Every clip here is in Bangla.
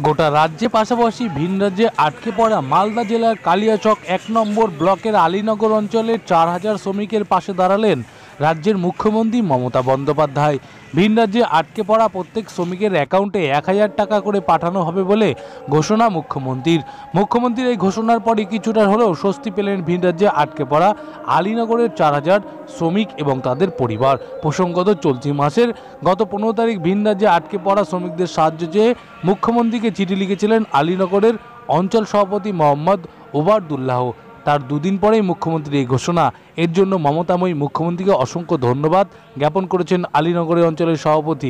গোটা রাজ্যে পাশাপাশি ভিন রাজ্যে আটকে পড়া মালদা জেলার কালিয়াচক ১ নম্বর ব্লকের আলীনগর অঞ্চলের ৪,০০০ শ্রমিকের পাশে দাঁড়ালেন রাজ্যের মুখ্যমন্ত্রী মমতা বন্দ্যোপাধ্যায়। ভিন রাজ্যে আটকে পড়া প্রত্যেক শ্রমিকের অ্যাকাউন্টে ১,০০০ টাকা করে পাঠানো হবে বলে ঘোষণা মুখ্যমন্ত্রীর এই ঘোষণার পরই কিছুটা হলেও স্বস্তি পেলেন ভিন রাজ্যে আটকে পড়া আলীনগরের ৪,০০০ শ্রমিক এবং তাদের পরিবার। প্রসঙ্গত, চলতি মাসের গত ১৫ তারিখ ভিন রাজ্যে আটকে পড়া শ্রমিকদের সাহায্য চেয়ে মুখ্যমন্ত্রীকে চিঠি লিখেছিলেন আলীনগরের অঞ্চল সভাপতি মোহাম্মদ ওবায়দুল্লাহ। তার দুদিন পরেই মুখ্যমন্ত্রীর এই ঘোষণা। এর জন্য মমতাময়ী মুখ্যমন্ত্রীকে অসংখ্য ধন্যবাদ জ্ঞাপন করেছেন আলীনগরের অঞ্চলের সভাপতি।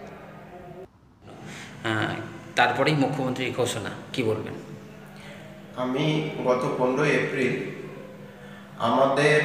তারপরেই মুখ্যমন্ত্রীর ঘোষণা, কি বলবেন? আমি গত 15 এপ্রিল আমাদের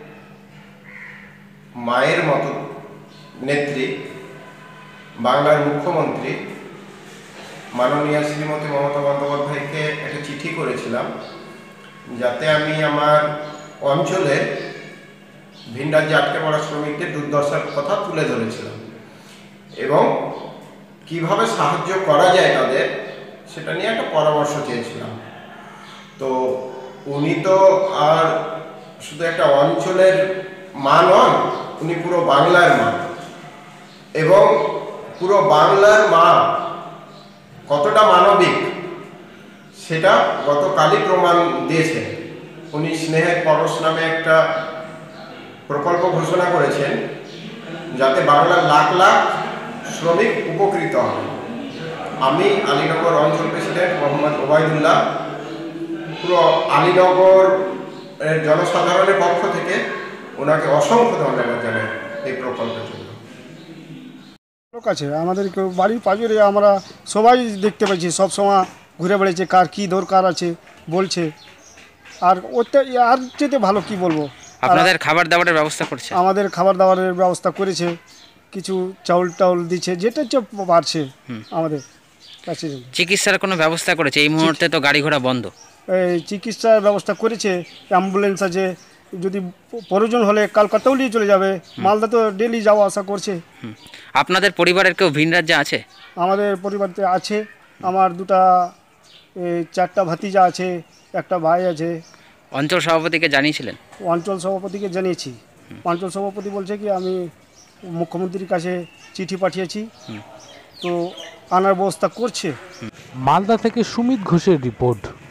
মায়ের মতো নেত্রী বাংলার মুখ্যমন্ত্রী মাননীয় শ্রীমতী মমতা বন্দ্যোপাধ্যায়কে একটা চিঠি করেছিলাম, যাতে আমি আমার অঞ্চলে ভিন রাজ্যে আটকে পড়া শ্রমিকদের দুর্দশার কথা তুলে ধরেছিলাম এবং কিভাবে সাহায্য করা যায় তাদের সেটা নিয়ে একটা পরামর্শ চেয়েছিলাম। তো উনি তো আর শুধু একটা অঞ্চলের মা নন, উনি পুরো বাংলার মা, এবং পুরো বাংলার মা কতটা মানবিক সেটা গতকালই প্রমাণ দিয়েছে। উনি স্নেহের পরশ নামে একটা প্রকল্প ঘোষণা করেছেন, যাতে বাংলার লাখ লাখ শ্রমিক উপকৃত হন। আমি আলীনগর অঞ্চল প্রেসিডেন্ট মোহাম্মদ ওবায়দুল্লাহ পুরো আলীনগর জনসাধারণের পক্ষ থেকে ওনাকে অসংখ্য ধন্যবাদ জানাই এই প্রকল্পের জন্য। আছে আমাদের বাড়ির পাজরে আমরা সবাই দেখতে পাচ্ছি, সব সময় ঘুরে বেড়েছে, কার কি দরকার আছে বলছে। আর ওতে আর যেতে ভালো কি বলবো। আপনাদের খাবার দাবারের ব্যবস্থা করছে? আমাদের খাবার দাবারের ব্যবস্থা করেছে, কিছু চাউল টাউল দিচ্ছে, যেটা পারছে আমাদের কাছে। চিকিৎসার কোনো ব্যবস্থা করেছে? এই মুহূর্তে তো গাড়ি ঘোড়া বন্ধ। এই চিকিৎসার ব্যবস্থা করেছে, অ্যাম্বুলেন্স আছে, যদি প্রয়োজন হলে কলকাতাও নিয়ে চলে যাবে। মালদা তো ডেলি যাওয়া আসা করছে। আপনাদের পরিবারের কেউ ভিন রাজ্যে আছে? আমাদের পরিবারতে আছে, আমার 4টা ভাতিজা আছে, একটা ভাই আছে। অঞ্চল সভাপতিকে জানিয়েছিলেন? অঞ্চল সভাপতিকে জানিয়েছি। অঞ্চল সভাপতি বলছে কি আমি মুখ্যমন্ত্রীর কাছে চিঠি পাঠিয়েছি, তো আনার ব্যবস্থা করছে। মালদা থেকে সুমিত ঘোষের রিপোর্ট।